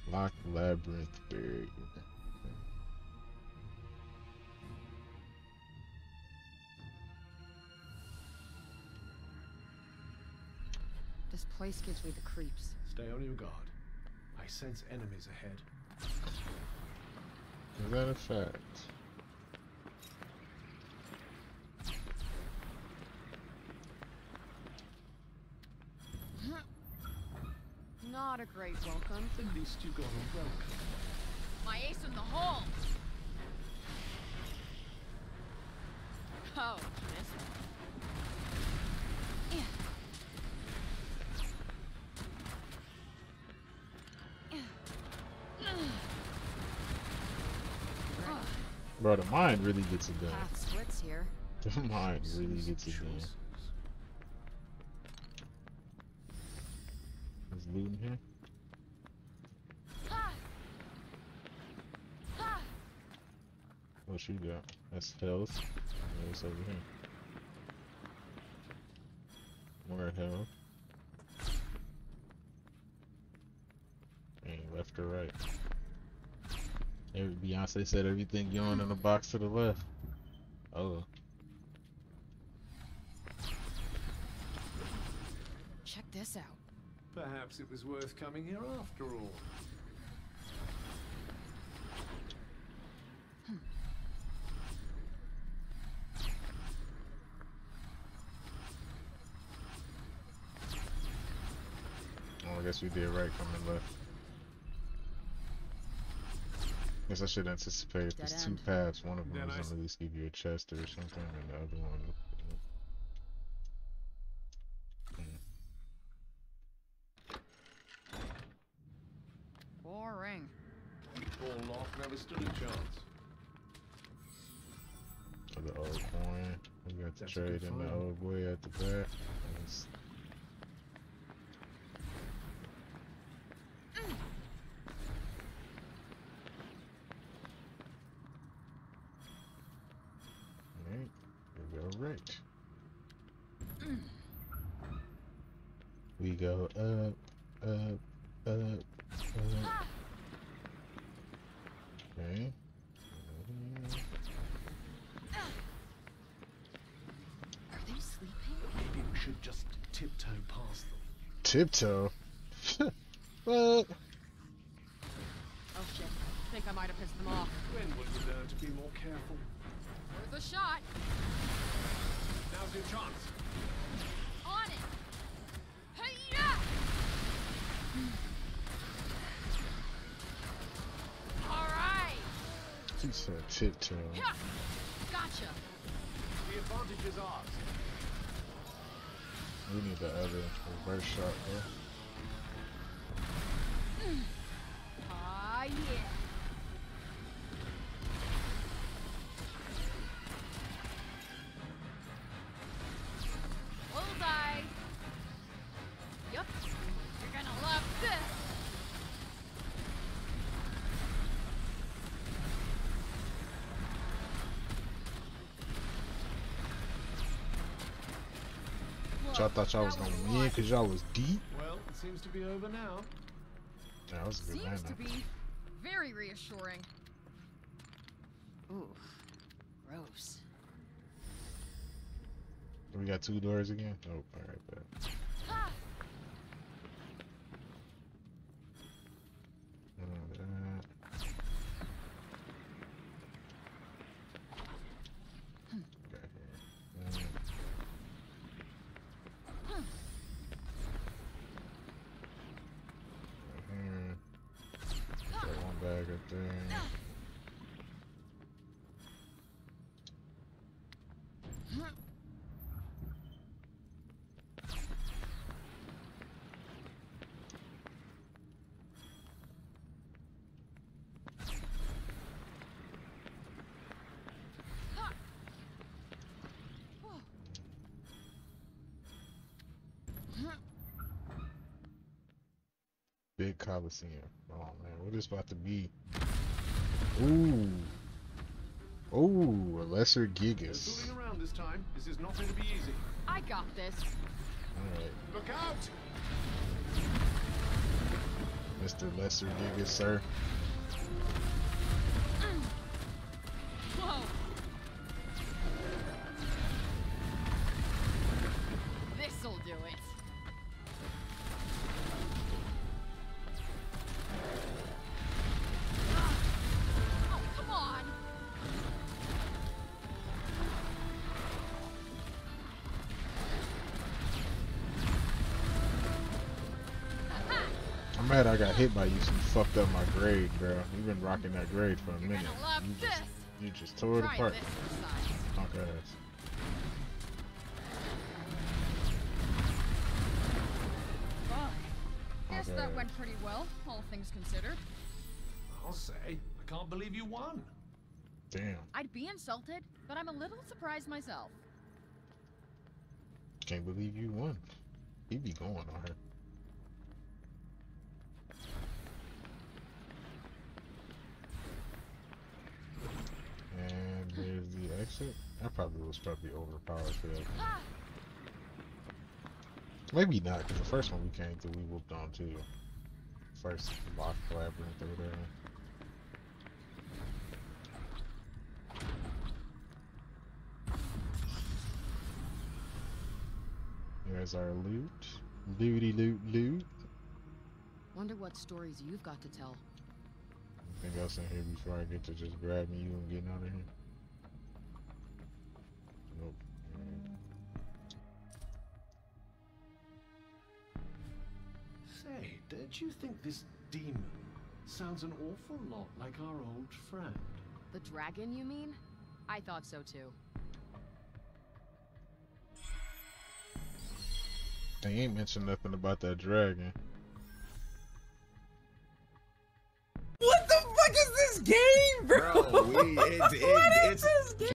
Locked labyrinth barrier. This place gives me the creeps. Stay on your guard. I sense enemies ahead. Is that a fact? Not a great welcome. At least you got a welcome. My ace in the hole! Oh, missed. Bro, the mind really gets it done. Path splits here. The mind really gets it done. There's loot in here. What she got? That's health. What's over here? More health. And left or right? Beyonce said everything going in the box to the left. Oh. Check this out. Perhaps it was worth coming here after all. Oh, I guess we did right coming left. Guess I should anticipate if there's two paths. One of them is gonna at least give you a chest or something, and the other one. Boring. All lock never stood a chance. For the old coin, we got to trade in the old boy at the back. Right. We go up. Okay. Are they sleeping? Maybe we should just tiptoe past them. Tiptoe? What? Oh shit. Think I might have pissed them off. When will you learn to be more careful? Worth a shot. Now's your chance. On it. Hey-ya! All right. He said tiptoe. Gotcha. The advantage is ours. We need the other reverse shot there. Ah, yeah. Bullseye. Yup. You're gonna love this. Y'all thought y'all was gonna win because y'all was deep? Well, it seems to be over now. Yeah, that was a good man. Seems to be very reassuring. Ooh, gross. We got two doors again? Oh, alright, bet. Bag up there. Big Coliseum. Oh man, what is about to be? Ooh. Ooh, a lesser Gigas. Fooling around this time. This is not going to be easy. I got this. Alright. Look out! Mr. Lesser Giga, sir. Whoa! This'll do it. Oh, come on! I'm mad I got hit by you, so you fucked up my grade, bro. You've been rocking that grade for a You're minute. gonna love this. You just tore it Try apart. this for size. Punk ass. Fuck. Guess Okay. that went pretty well, all things considered. I'll say, I can't believe you won. Damn. I'd be insulted, but I'm a little surprised myself. Can't believe you won. He be going on her. And there's the exit. That probably was overpowered for that. Ah! Maybe not, because the first one we came through, we whooped on too. First lock labyrinth or whatever. There's our loot. Looty loot loot. Wonder what stories you've got to tell. Anything else in here before I get to just grabbing you and getting out of here? Nope. Say, don't you think this demon sounds an awful lot like our old friend? The dragon, you mean? I thought so too. They ain't mentioned nothing about that dragon. What the fuck is this game, bro? Bro, it's